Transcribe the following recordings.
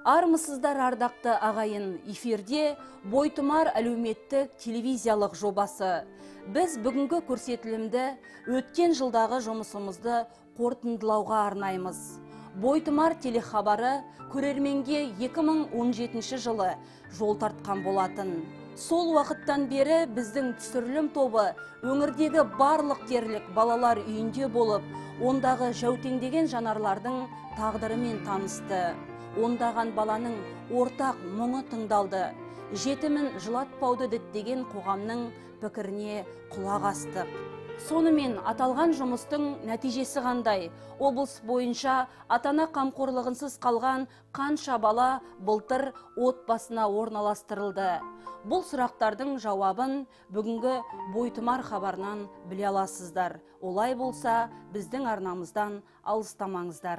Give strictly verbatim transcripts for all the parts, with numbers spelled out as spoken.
Армысыздар ардақты ағайын, эфирде Бойтұмар әлеуметтік телевизиялық жобасы. Біз бүгінгі көрсетілімді өткен жылдағы жұмысымызды қорытындылауға арнаймыз. Бойтұмар телехабары көрерменге екі мың он жетінші жылы жол тартқан болатын. Сол уақыттан бері біздің түсірілім тобы өңірдегі барлық дерлік балалар үйінде болып, ондағы жәутеңдеген жанарлардың тағдырымен танысты. Ондаған баланың ортақ мұңы тыңдалды. Жетімін жылатпауды діттеген қоғамның пікіріне құлақ астық. Сонымен аталған жұмыстың нәтижесі қандай? Облыс бойынша атана қамқорлығынсыз қалған қанша бала былтыр отбасына орналастырылды? Бұл сұрақтардың жауабын бүгінгі Бойтұмар хабарынан біле аласыздар. Олай болса, біздің арнамыздан алыстамаңыздар.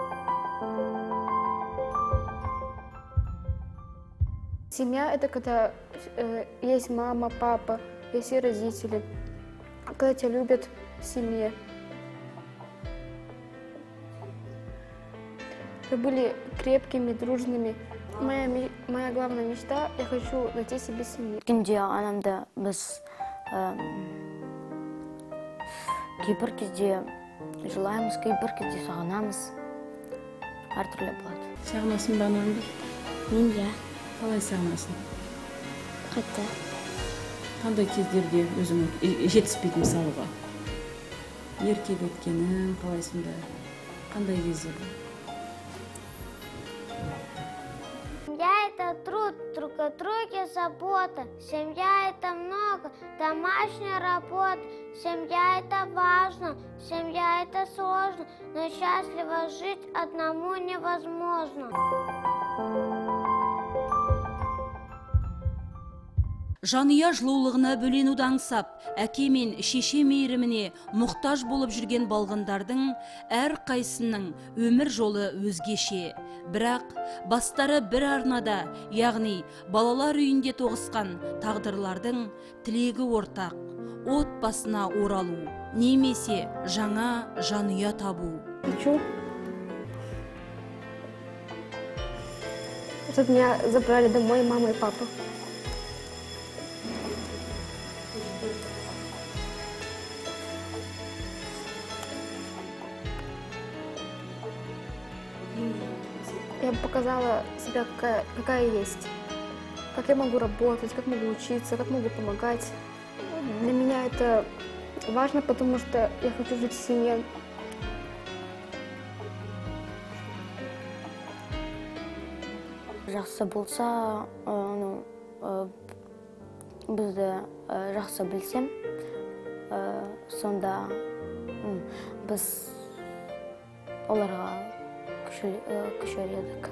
Семья – это когда э, есть мама, папа, есть и родители, когда тебя любят в семье. Мы были крепкими, дружными. Моя, моя главная мечта – я хочу найти себе семью. Күнде анамда біз кейбір кезде жылаймыз, кейбір кезде сағынамыз. Әртүрлі болады. Сағынасың ба анаңды? Мен де. Қалай сағынасың? Қатты. Қандай кездерде өзің жетіспейді мысалыға? Еркек еткенің қалайсың да? Қандай кездерде? Семья – это труд, друг от друга забота. Семья – это много, домашняя работа. Семья – это важно, семья – это сложно, но счастливо жить одному невозможно. Жанұя жылулығына бөленуді аңсап, әке мен шеше мейіріміне мұқтаж болып жүрген балғындардың әр қайсының өмір жолы өзгеше. Бірақ бастары бір арнада, яғни балалар үйінде тоғысқан тағдырлардың тілегі ортақ, отбасына оралу, немесе жаңа жанұя табу. Хочу, чтобы меня забрали домой мама и папа. Я бы показала себя, какая, какая есть, как я могу работать, как могу учиться, как могу помогать. Для меня это важно, потому что я хочу жить в семье. Жақсы болса, бізді жақсы білсем, сонда біз оларға күшер едік.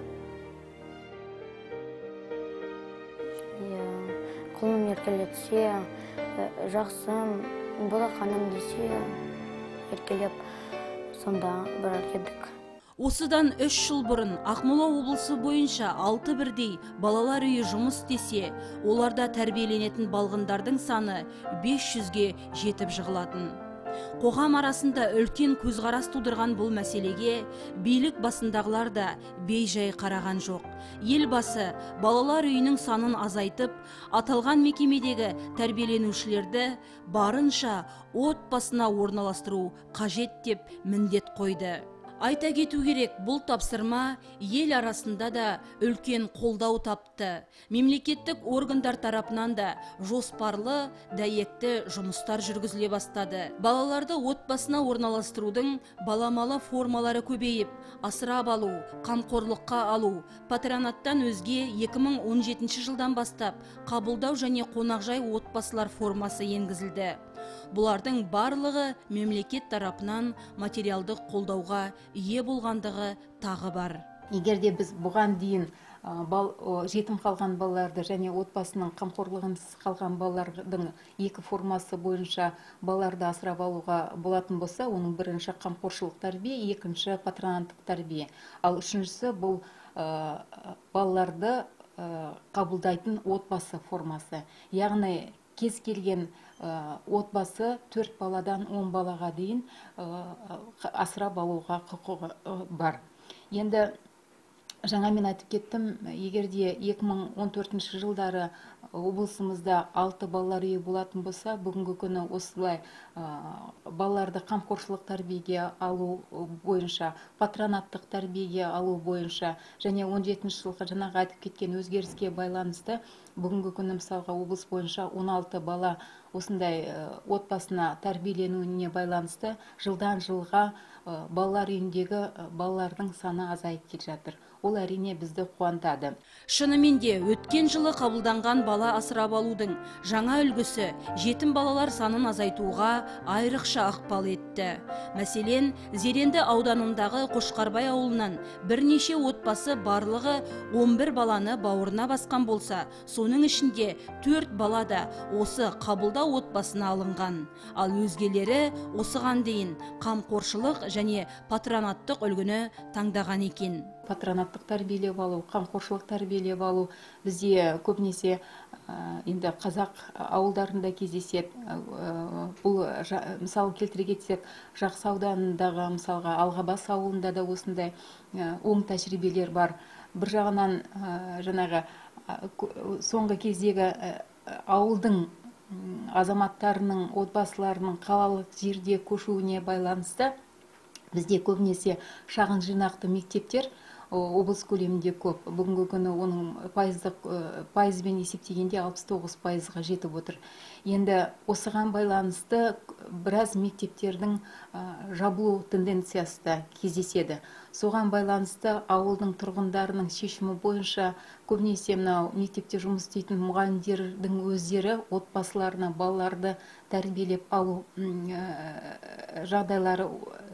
Қолым еркелетсе, жақсым, бұда қаным десе, еркелеп, сонда бірар едік. Осыдан үш жыл бұрын Ақмола облысы бойынша алты бірдей балалар үйі жұмыс істесе, оларда тәрбиеленетін балғындардың саны бес жүзге жетіп жығылатын. Қоғам арасында үлкен көзқарас тудырған бұл мәселеге билік басындағылар да бей-жай қараған жоқ. Елбасы балалар үйінің санын азайтып, аталған мекемедегі тәрбиеленушілерді барынша отбасына орналастыру қажет деп міндет қойды. Айта кету керек, бұл тапсырма ел арасында да үлкен қолдау тапты. Мемлекеттік органдар тарапынан да жоспарлы, дәйекті жұмыстар жүргізіле бастады. Балаларды отбасына орналастырудың баламалы формалары көбейіп, асырап алу, қамқорлыққа алу, патронаттан өзге екі мың он жетінші жылдан бастап қабылдау және қонақжай отбасылар формасы енгізілді. Бұлардың барлығы мемлекет тарапынан материалдық қолдауға ие болғандығы тағы бар. Егерде біз бұған дейін жетім қалған балаларды және отбасының қамқорлығынсыз қалған балалардың екі формасы бойынша балаларды асырап алуға болатын болса, оның бірінші қамқоршылық тәрбие, екінші патронаттық тәрбие. Ал үшіншісі бұл балаларды қабылдайтын отбасы формасы. Яғни кез келген отбасы төрт баладан он балаға дейін асырап алуға құқығы бар. Енді Жаңа мен айтып кеттім, егерде екі мың он төртінші жылдары облысымызда алты балалар үйі болатын болса, бүгінгі күні осылай балаларды қамқоршылық тәрбиеге алу бойынша, патронаттық тәрбиеге алу бойынша, және он жетінші жылғы жаңағы айтып кеткен өзгеріске байланысты бүгінгі күні мысалға облыс бойынша он алты бала осындай отбасына тәрбиеленуіне байланысты жылдан жылға балалар үйіндегі балалардың саны азайып келе жатыр. Ол әрине бізді қуантады. Шынымен де өткен жылы қабылданған бала асырап алудың жаңа үлгісі жетім балалар санын азайтуға айрықша ықпал етті. Мәселен, Зеренді ауданындағы Қошқарбай ауылынан бірнеше отбасы барлығы он бір баланы бауырына басқан болса, соның ішінде төрт бала да осы қабылдау отбасына алынған. Ал өзгелері осыған дейін қамқоршылық және патронаттық үлгіні таңдаған екен. Патронаттық тәрбиелеп алу, қамқоршылық тәрбиелеп алу бізде көбінесе енді қазақ ауылдарында кездеседі. Бұл мысалы келтіре кетсек, Жақсы ауданындағы мысалға Алғабас ауылында да осындай оң тәжірибелер бар. Бір жағынан жаңағы соңғы кездегі ауылдың азаматтарының отбасыларының қалалық жерде көшуіне байланысты бізде көбінесе шағын жинақты мектептер облыс көлемінде көп. Бүгінгі күні оның пайыздық пайызбен есептегенде алпыс тоғыз пайызға жетіп отыр. Енді осыған байланысты біраз мектептердің жабылу тенденциясы да кездеседі. Соған байланысты ауылдың тұрғындарының шешімі бойынша көбінесе мынау мектепте жұмыс істейтін мұғалімдердің өздері отбасыларына балаларды тәрбиелеп алу жағдайлары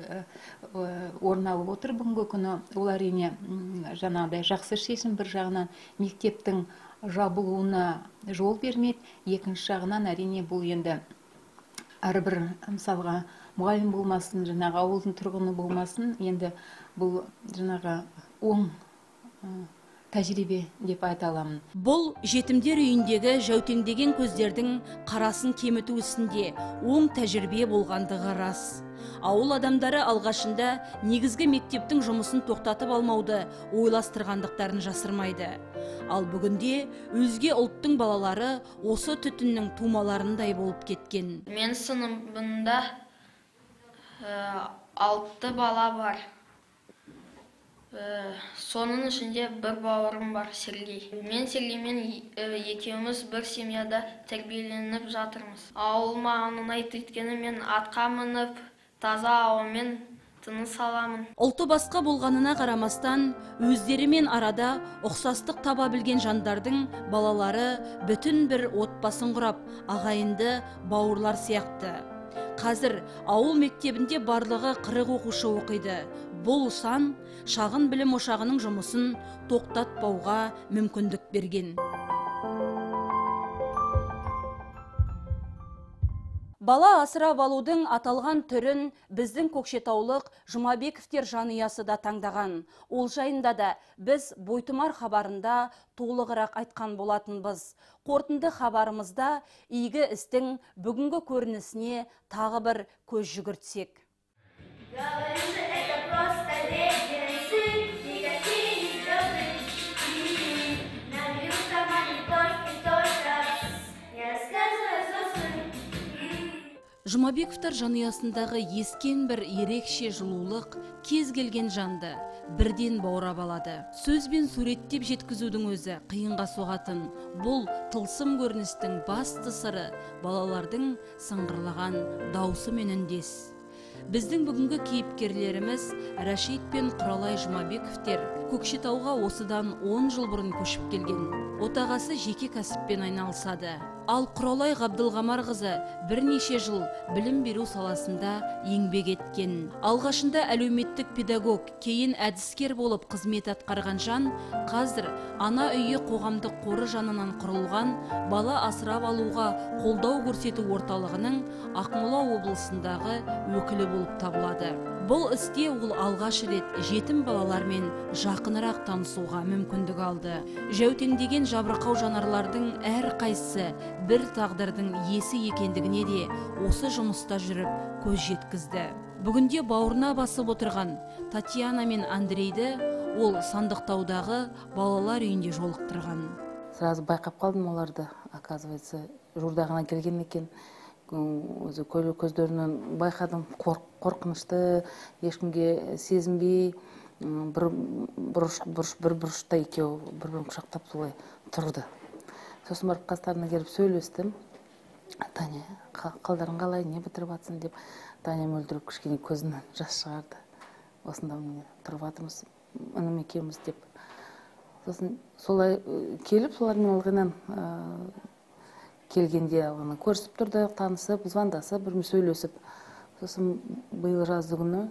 орын алып отыр. Бүгінгі күні ол әрине жаңағыдай жақсы шешім. Бір жағынан мектептің жабылуына жол бермейді, екінші жағынан әрине бұл енді әрбір мысалға мұғалім болмасын, жаңағы ауылдың тұрғыны болмасын, енді бұл жаңағы оң тәжірибе деп айта аламын. Бұл жетімдер үйіндегі жәутеңдеген көздердің қарасын кеміту ісінде оң тәжірибе болғандығы рас. Ауыл адамдары алғашында негізгі мектептің жұмысын тоқтатып алмауды ойластырғандықтарын жасырмайды. Ал бүгінде өзге ұлттың балалары осы түтіннің тумаларындай болып кеткен. Мен сыныбында алты бала бар. Соның ішінде бір бауырым бар, Сергей. Мен Сергеймен екеуміз бір семьяда тәрбиеленіп жатырмыз. Ауыл маған ұнайды, өйткені мен атқа мініп, таза ауамен тыныс аламын. Ұлты басқа болғанына қарамастан, өздерімен арада ұқсастық таба білген жандардың балалары бүтін бір отбасын құрап, ағайынды бауырлар сияқты. Қазір ауыл мектебінде барлығы қырық оқушы оқиды. Бұл сан шағын білім ошағының жұмысын тоқтатпауға мүмкіндік берген. Бала асырап алудың аталған түрін біздің көкшетаулық Жұмабековтер жанұясы да таңдаған. Ол жайында да біз Бойтұмар хабарында толығырақ айтқан болатынбыз. Қорытынды хабарымызда игі істің бүгінгі көрінісіне тағы бір көз жүгіртсек. Жұмабековтар жанұясындағы ескен бір ерекше жылулық кез келген жанды бірден баурап алады. Сөзбен суреттеп жеткізудің өзі қиынға соғатын бұл тылсым көріністің басты сыры балалардың сыңғырлаған дауысы мен үндес. Біздің бүгінгі кейіпкерлеріміз Рашид пен Құралай Жұмабековтер Көкшетауға осыдан он жыл бұрын көшіп келген. Отағасы жеке кәсіппен айналысады. Ал Құралай Ғабдылғамарқызы бірнеше жыл білім беру саласында еңбек еткен. Алғашында әлеуметтік педагог, кейін әдіскер болып қызмет атқарған жан, қазір ана үйі қоғамдық қоры жанынан құрылған бала асырап алуға қолдау көрсету орталығының Ақмола облысындағы өкілі болып табылады. Бұл істе ол алғаш рет жетім балалармен жақынырақ танысуға мүмкіндік алды. Жәутеңдеген жабырқау жанарлардың әр қайсысы бір тағдырдың иесі екендігіне де осы жұмыста жүріп көз жеткізді. Бүгінде бауырына басып отырған Татьяна мен Андрейді ол Сандықтаудағы балалар үйінде жолықтырған. Сразу байқап қалдым оларды, оказывается, журдағына келген екен. Өзі көздерінен байқадым, қорқынышты, ешкімге сезінбей, бір бұрышта екеу бір-бірін құшақтап солай тұрды. Сосын барып қастарына келіп сөйлестім. Таня, қалдарың қалай, не бітіріп атсың деп. Таня мөлдіріп кішкене көзінен жас шығарды. Осында тұрып атымыз, інім екеуміз деп. Сосын солай келіп, солармен ылғынан келгенде көрісіп тұрды, танысып, звондасып, бірімен сөйлесіп. Сосын биыл жазды күні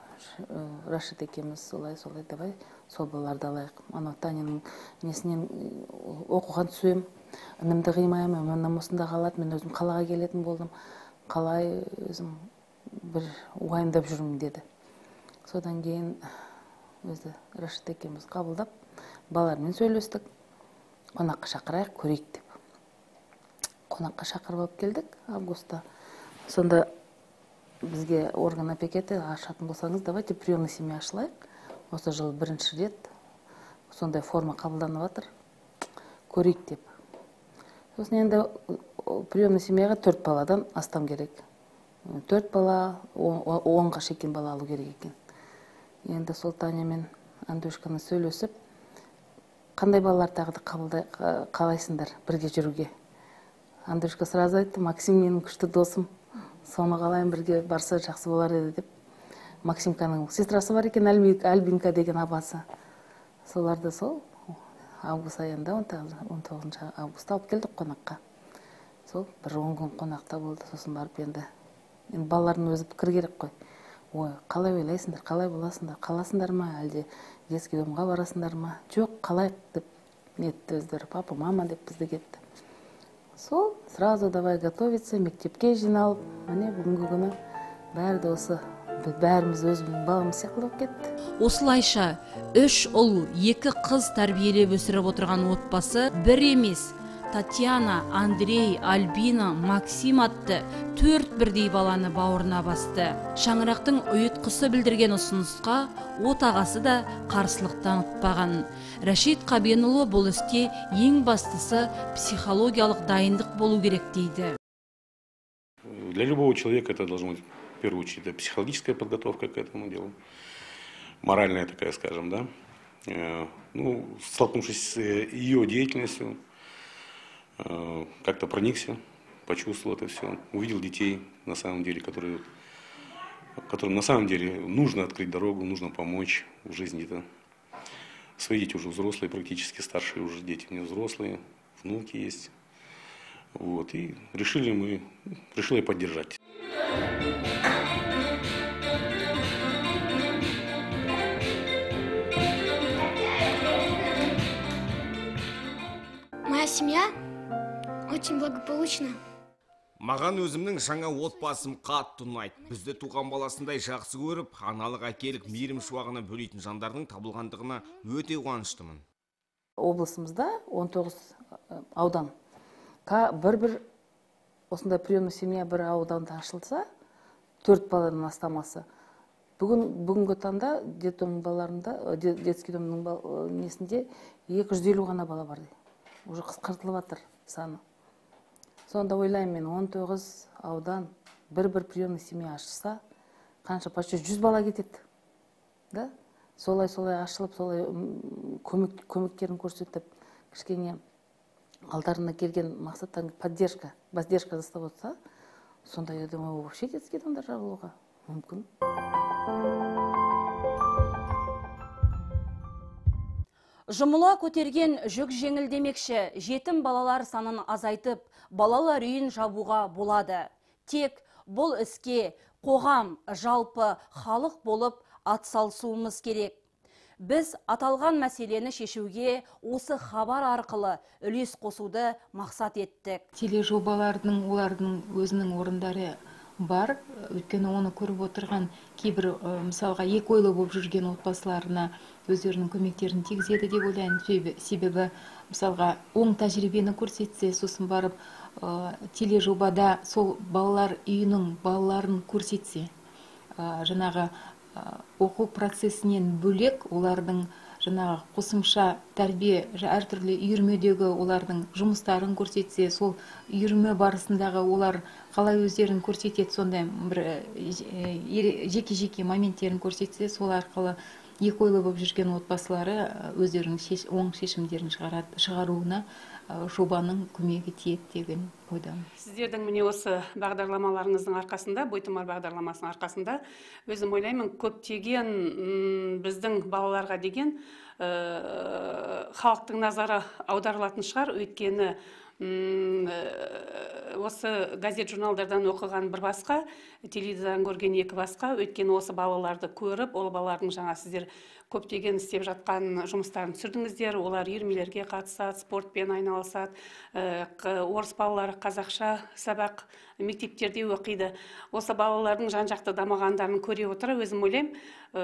Рашид екеміз солай-солай, давай сол балаларды алайық. Ана Таняның несінен оқуған түсем, інімді қимаймын, мен осында қалады, мен өзім қалаға келетін болдым. Қалай өзім бір уайымдап жүрмін деді. Содан кейін өзі Рашид екеміз қабылдап, балалармен сөйлестік. Қонаққа шақырайық, көрейік деп. Қонаққа шақырып алып келдік августта. Сонда бізге орган опекеті ашатын болсаңыз, давайте приемный семья ашылайық. Осы жыл бірінші рет сондай форма қабылданып жатыр, көрейік деп. Сосын енді приемный семьяға төрт баладан астам керек. Төрт бала, онға шеккен бала алу керек екен. Енді сол Таня мен Андушканы сөйлесіп, қандай балалар тағыды қалайсыңдар бірге жүруге. Андушка сразу айтты, Максим менің күшті досым. Соны қалайын бірге барса жақсы болар еді деп. Максимканың сестрасы бар екен, Альбинка деген абасы. Соларды сол август айында, он тоғызыншы августта алып келдік қонаққа. Сол бір он күн қонақта болды, сосын барып енді. Енді балалардың өзі пікір керек қой. Ой, қалай ойлайсыңдар, қалай боласыңдар, қаласыңдар ма, әлде детский домға барасыңдар ма? Жоқ, қалай деп нетті өздері, папа, мама деп бізді кетті. Сол, сразу давай готовиться, мектепке жиналып, міне бүгінгі күні бәрі де осы, бәріміз өзіміз баламыз сияқты болып кетті. Осылайша үш ұл, екі қыз тәрбиелеп өсіріп отырған отбасы бір емес, Татьяна, Андрей, Альбина, Максим атты төрт бірдей баланы бауырына басты. Шаңырақтың ұйытқысы білдірген ұсынысқа отағасы да қарсылық танытпаған. Рашид Қабенұлы бұл істе ең бастысы психологиялық дайындық болу керек дейді. Для любого человека это должно быть, в первую очередь, это психологическая подготовка к этому делу, моральная такая, скажем, да. Ну, столкнувшись с ее деятельностью, как-то проникся, почувствовал это все, увидел детей, на самом деле, которые, которым на самом деле нужно открыть дорогу, нужно помочь в жизни-то. Свои дети уже взрослые, практически старшие уже дети не взрослые, внуки есть. Вот, и решили мы, решили поддержать. Моя семья очень благополучна. Маған өзімнің жаңа отбасым қатты ұнайды. Бізді туған баласындай жақсы көріп, аналық әкелік мейірім шуағына бөлейтін жандардың табылғандығына өте қуаныштымын. Облысымызда он тоғыз аудан. Бір-бір осындай приемный семья бір ауданда ашылса, төрт баладан астамасы. Бүгінгі таңда детдом балаларында, детский домның несінде екі жүз елу ғана бала бар. Уже қысқартылып жатыр саны. Сонда ойлаймын мен, он тоғыз аудан бір-бір приемный семья ашылса, қанша почти жүз бала кетеді. Да? Солай-солай ашылып, солай көмектерін көрсетіп, кішкене алдарына келген мақсаттан поддержка, поддержка жасап отырса, сонда я думаю, вообще детский домдар жабылуға мүмкін. Жұмыла көтерген жүк жеңіл демекші, жетім балалар санын азайтып, балалар үйін жабуға болады. Тек бұл іске қоғам, жалпы халық болып атсалысуымыз керек. Біз аталған мәселені шешуге осы хабар арқылы үлес қосуды мақсат еттік. Тележобалардың олардың өзінің орындары бар, өйткені оны көріп отырған кейбір мысалға екі ойлы болып жүрген отбасыларына өздерінің көмектерін тигізеді деп ойлаймын. Себебі мысалға оң тәжірибені көрсетсе, сосын барып тележобада сол балалар үйінің балаларын көрсетсе, жаңағы оқу процесінен бөлек олардың жаңағы қосымша тәрбие әртүрлі үйірмедегі олардың жұмыстарын көрсетсе, сол үйірме барысындағы олар қалай өздерін көрсетеді, сондай бір жеке-жеке моменттерін көрсетсе, сол арқылы екі ойлы болып жүрген отбасылары өздерінің оң шешімдерін шығаруына жобаның көмегі тиеді деген ойдамын. Сіздердің міне осы бағдарламаларыңыздың арқасында, бойтұмар бағдарламасының арқасында, өзім ойлаймын, көптеген біздің балаларға деген халықтың назары аударылатын шығар, өйткені осы газет журналдардан оқыған бір басқа, телевизордан көрген екі басқа, өйткені осы балаларды көріп, ол балалардың жаңа сіздер көптеген істеп жатқан жұмыстарын түсірдіңіздер, олар үйірмелерге қатысады, спортпен айналысады, орыс балалары қазақша сабақ мектептерде оқиды. Осы балалардың жан-жақты дамығандарын көре отыра, өзім ойлаймын,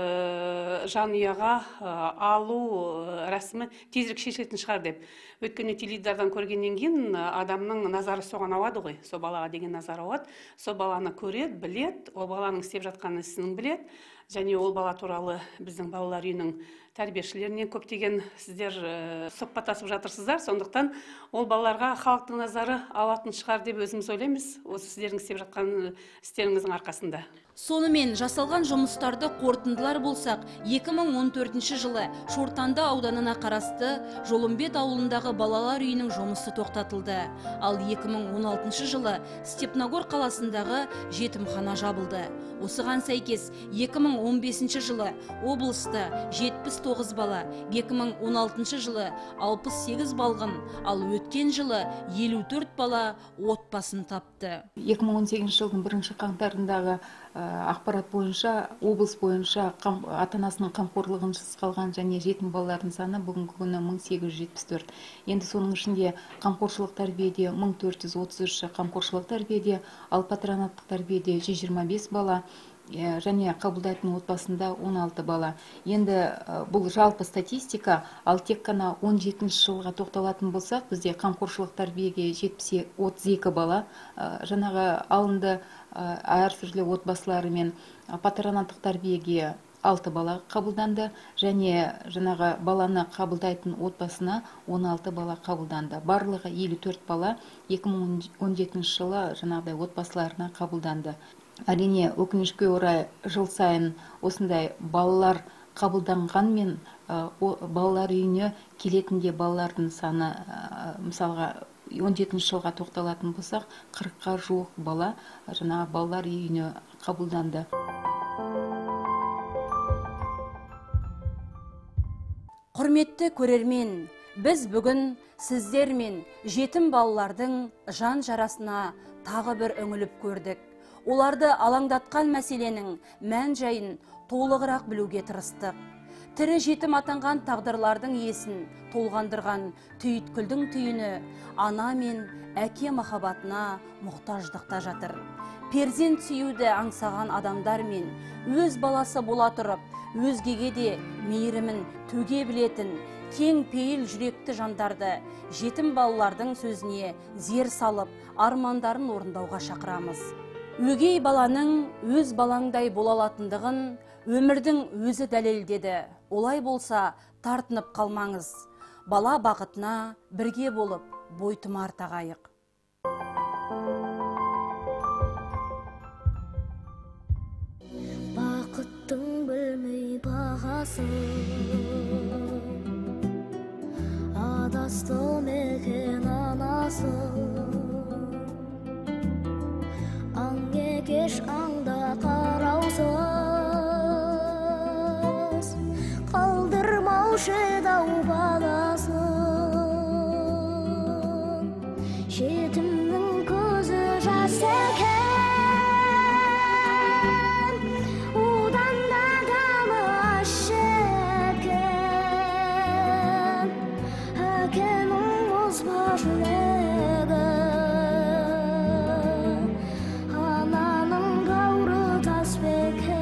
жанұяға алу рәсімі тезірек шешілетін шығар деп. Өйткені теледидардан көргеннен кейін адамның назары соған ауады ғой, сол балаға деген назары ауады. Сол баланы көреді, біледі, ол баланың істеп жатқан ісінің біледі. Және ол бала туралы біздің балалар үйінің тәрбиешілерінен көптеген сіздер сұхбаттасып жатырсыздар. Сондықтан ол балаларға халықтың назары алатын шығар деп өзіміз ойлаймыз, осы сіздердің істеп жатқан істеріңіздің арқасында. Сонымен жасалған жұмыстарды қорытындылар болсақ, екі мың он төртінші жылы Шортанды ауданына қарасты Жолымбет ауылындағы балалар үйінің жұмысы тоқтатылды. Ал екі мың он алтыншы жылы Степногор қаласындағы жетімхана жабылды. Осыған сәйкес екі мың он бесінші жылы облыста жетпіс тоғыз бала, екі мың он алтыншы жылы алпыс сегіз балғын, ал өткен жылы елу төрт бала отбасын тапты. екі мың он сегізінші жылдың бірінші қаңтарындағы ақпарат бойынша, облыс бойынша ата-анасының қамқорлығынсыз қалған және жетім балалардың саны бүгінгі күні мың сегіз жүз жетпіс төрт. Енді соның ішінде қамқоршылық тәрбиеде мың төрт жүз отыз үш, қамқоршылық тәрбиеде, ал патронаттық тәрбиеде жүз жиырма бес бала, және қабылдайтын отбасында он алты бала. Енді бұл жалпы статистика, ал тек қана он жетінші жылға тоқталатын болсақ, бізде қамқоршылық тәрбиеге отыз екі бала жаңағы алынды, әртүрлі отбасылары мен патронаттық тәрбиеге алты бала қабылданды, және жаңағы баланы қабылдайтын отбасына он алты бала қабылданды. Барлығы елу төрт бала екі мың он жетінші жылы жаңағыдай отбасыларына қабылданды. Әрине, өкінішке орай жыл сайын осындай балалар қабылданғанмен балалар үйіне келетінде балалардың саны, мысалға он жетінші жылға тоқталатын болсақ, қырыққа жуық бала жаңағы балалар үйіне қабылданды. Құрметті көрермен, біз бүгін сіздермен жетім балалардың жан жарасына тағы бір үңіліп көрдік. Оларды алаңдатқан мәселенің мән жайын толығырақ білуге тырыстық. Тірі жетім атанған тағдырлардың иесін толғандырған түйіткілдің түйіні ана мен әке махаббатына мұқтаждықта жатыр. Перзент сүюді аңсаған адамдар мен өз баласы бола тұрып, өзгеге де мейірімін төге білетін кең пейіл жүректі жандарды жетім балалардың сөзіне зер салып, армандарын орындауға шақырамыз. Өгей баланың өз балаңдай бола алатындығын өмірдің өзі дәлелдеді. Олай болса, тартынып қалмаңыз. Бала бақытына бірге болып бойтұмар тағайық. Бақыттың білмей бағасы, адасты мекен анасы. Аң екеш аңда қараусыз, қалдырмаушы дау баласын. Жетімнің көзі жас екен, одан да даны ащы екен. Әкенің озба жүрегі, ананың бауыры тас бекен.